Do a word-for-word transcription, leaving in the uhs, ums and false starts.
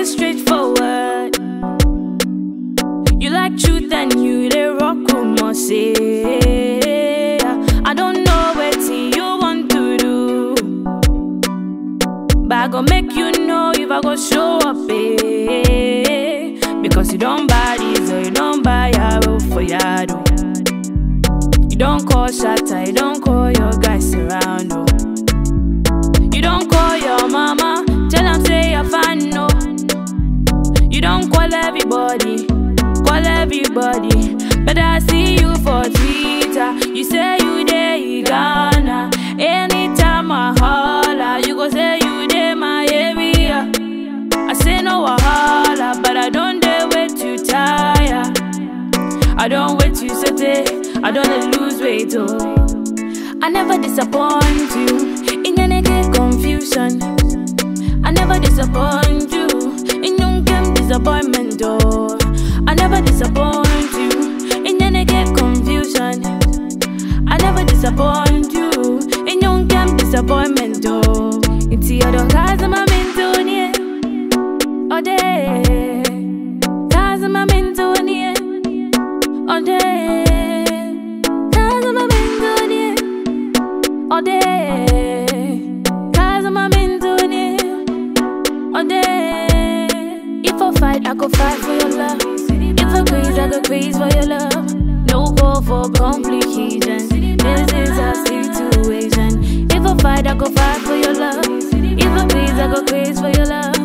dey straightforward. You like truth and you dey rock rumor say. I don't know what you want to do, but I go make you know if I go show up, eh. Because you don't buy this or you don't buy a roof for yard, oh. You don't call shatter, you don't call your guys around, oh. You don't call your mama, tell them say you're fine, no. You don't call everybody, call everybody. But I see you for Twitter, you say you dey Ghana. Anytime I holla, you go say you dey my area. I say no wahala, but I don't dare wait to tire. I don't wait to set, I don't lose weight, oh. I never disappoint you in any confusion. I never disappoint you in your game disappointment, oh. I never disappoint you in any confusion. I never disappoint you in your game disappointment, oh. It's the other guys I'm into near all day. Guys I'm into near all day. Guys I'm into near all day. Guys I'm into near all day. If I fight, I go fight for your love. If I craze, I go craze for your love. No call for complications. This is a situation. If I fight, I go fight for your love. If I craze, I go craze for your love.